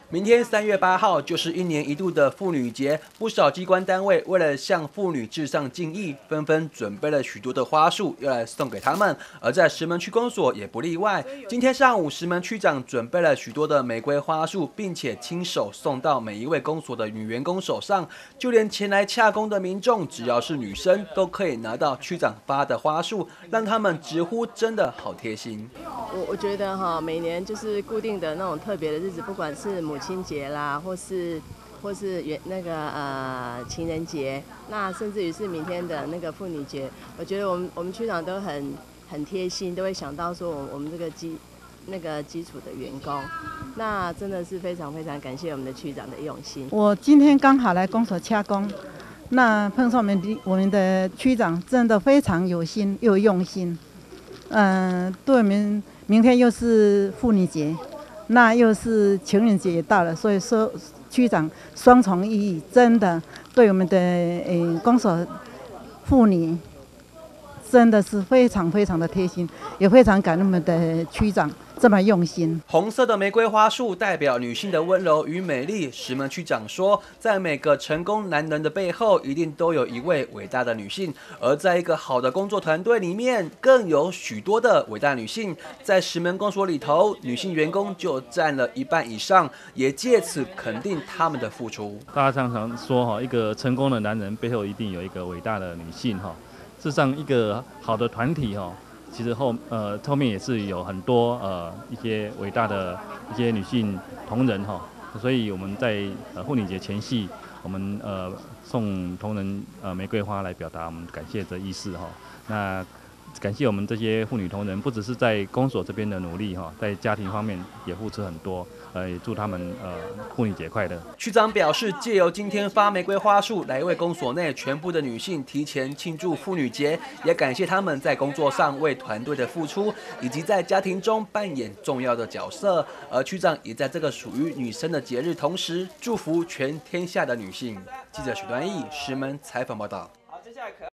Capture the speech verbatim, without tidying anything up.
明天三月八号就是一年一度的妇女节，不少机关单位为了向妇女致上敬意，纷纷准备了许多的花束要来送给她们。而在石门区公所也不例外。今天上午，石门区长准备了许多的玫瑰花束，并且亲手送到每一位公所的女员工手上。就连前来洽公的民众，只要是女生，都可以拿到区长发的花束，让他们直呼真的好贴心。 我我觉得哈，每年就是固定的那种特别的日子，不管是母亲节啦，或是或是元那个呃情人节，那甚至于是明天的那个妇女节，我觉得我们我们区长都很很贴心，都会想到说我我们这个基那个基础的员工，那真的是非常非常感谢我们的区长的用心。 我今天刚好来公所洽公，那碰上我们的我们的区长真的非常有心又用心，嗯、呃，对我们明天又是妇女节。那又是情人节也到了，所以说区长双重意义，真的对我们的呃公所妇女真的是非常非常的贴心，也非常感恩我们的区长这么用心。 红色的玫瑰花束代表女性的温柔与美丽。石门区长说，在每个成功男人的背后，一定都有一位伟大的女性，而在一个好的工作团队里面，更有许多的伟大女性。在石门公所里头，女性员工就占了一半以上，也借此肯定他们的付出。 大家常常说哈，一个成功的男人背后一定有一个伟大的女性哈。事实上，一个好的团体哈。其实后呃后面也是有很多呃一些伟大的一些女性同仁哈，所以我们在呃妇女节前夕，我们呃送同仁呃玫瑰花来表达我们感谢的意思哈。那感谢我们这些妇女同仁，不只是在公所这边的努力哈，在家庭方面也付出很多，呃，也祝他们呃妇女节快乐。 区长表示，借由今天发玫瑰花束来为公所内全部的女性提前庆祝妇女节，也感谢她们在工作上为团队的付出，以及在家庭中扮演重要的角色。而区长也在这个属于女生的节日，同时祝福全天下的女性。记者许端义，石门采访报道。好，接下来可